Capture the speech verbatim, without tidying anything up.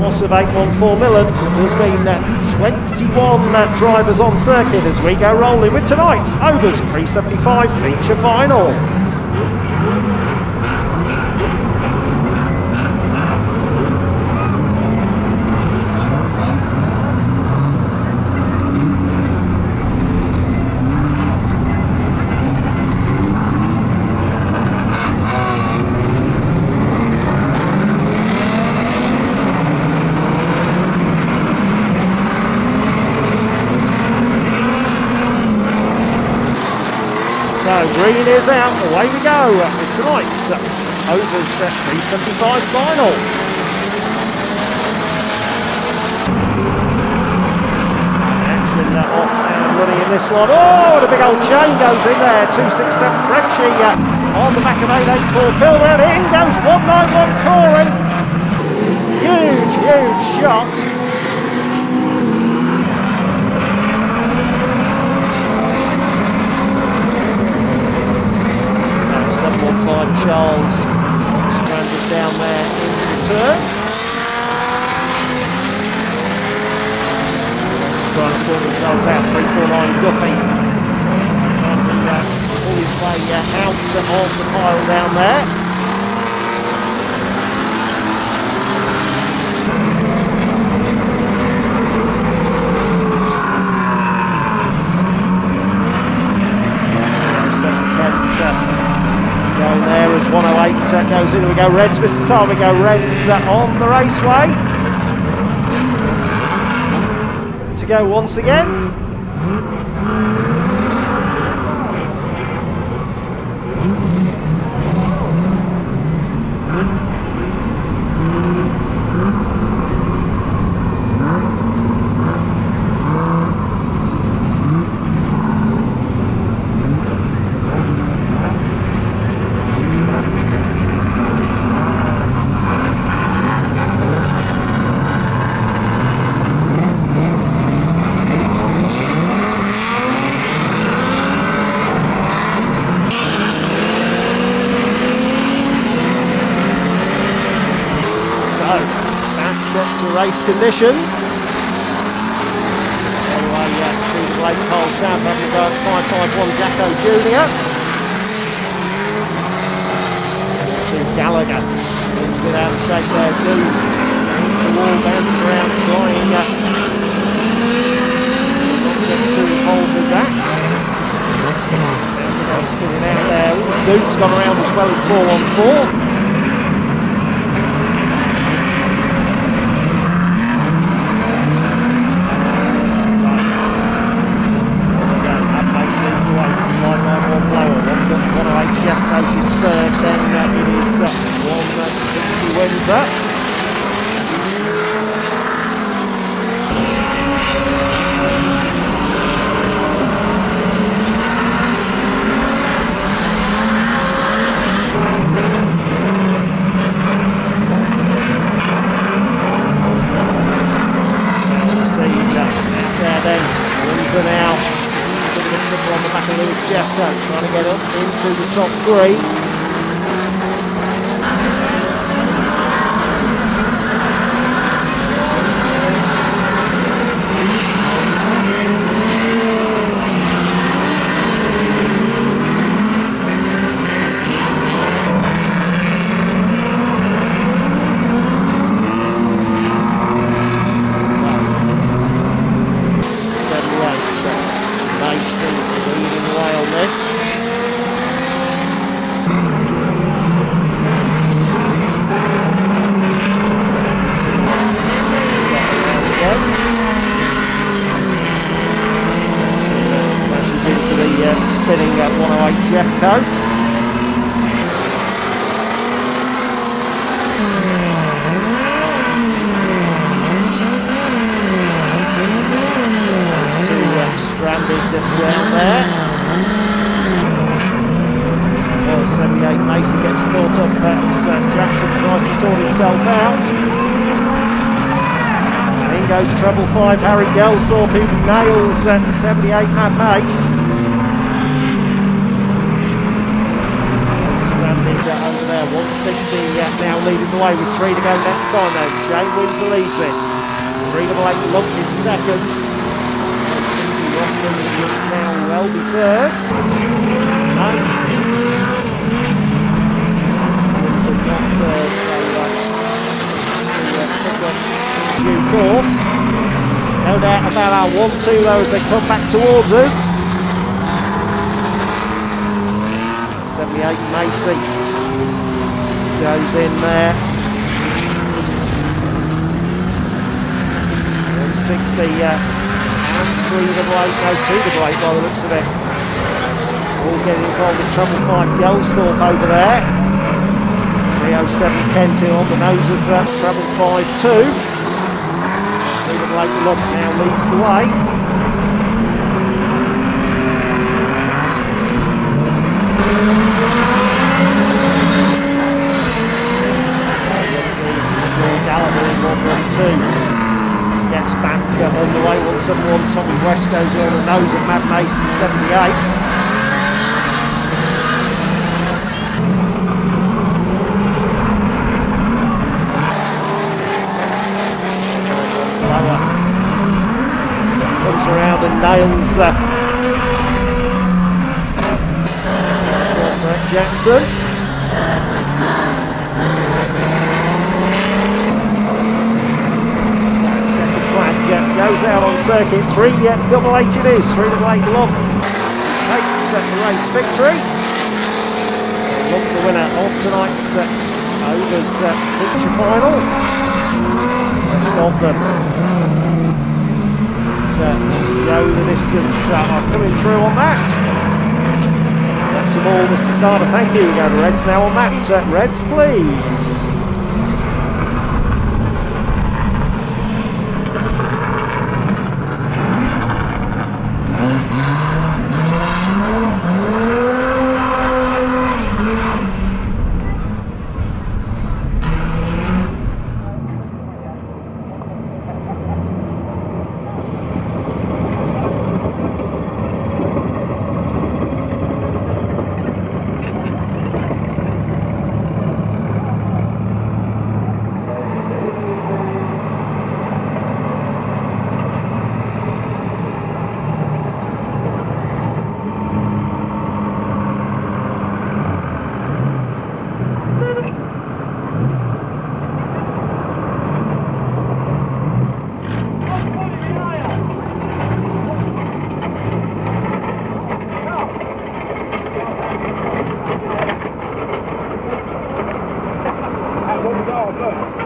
loss of eight one four Millen. There's been uh, twenty-one uh, drivers on circuit as we go rolling with tonight's Overs three seventy-five feature final. So green is out, away we go with tonight's Overs three seventy-five final. So action off and running in this one. Oh, and a big old chain goes in there. two six seven Frenchie on the back of eight eight four Phil, and in goes one nine one Corey. Huge, huge shot. seven one five Charles stranded down there in the turn. Just trying to sort themselves out. three four nine Guppy trying to uh, pull his way uh, out of the pile down there. So, Kent uh, going there as one oh eight uh, goes in. We go Reds this time. We go Reds uh, on the raceway to go once again. Back to race conditions. Anyway, uh, to the Lake Cole South Africa five five one Jacko Junior To Gallagher. It's a bit out of shape there. Doom hits the wall, bouncing around, trying uh, to not get too involved with that. Sounds like they're spinning out there. Doom's gone around as well in four one four. Jeff Coate is third, then uh, it is uh, one sixty Windsor. So we see uh, out there then, Windsor now. Tipper on the back of Lewis Jeffco, trying to get up into the top three. So, seventy-eight. Nice leading away on this. So, so uh, crashes into the uh, spinning uh, one oh eight Jeff Coate. Stranded down there. Well, seventy-eight Mason gets caught up as uh, Jackson tries to sort himself out. In goes treble five Harry Gelsthorpe, who nails uh, seventy-eight Mad Mace. Stranded uh, over there, one sixty uh, now leading the way with three to go next time though. Shane Windsor leads it. three double eight Lump is second. sixty Rossman's now well be third. No. Windsor not third, so uh, we'll pick up in due course. No doubt about our one two though as they come back towards us. seventy-eight Macy goes in there. one sixty uh, and three double eight, no two double eight by the looks of it. All getting involved in trouble fight. Gelsthorpe over there. three oh seven Kent on the nose of uh, treble five two. three double eight Lump now leads the way. Gallagher in one one two. Gets back uh, on the way. one seven one Tommy West goes on the nose of Mad Mason seventy-eight. Lower. Comes around and nails uh, Brett Jackson. Goes out on circuit, three uh, double eight it is, three double eight Lump takes uh, the race victory. Lump the winner of tonight's uh, Overs uh, feature final. Rest of them that uh, go the distance uh, are coming through on that. That's them all, Mister Starter, thank you. We go to Reds now on that. Uh, Reds please. Look.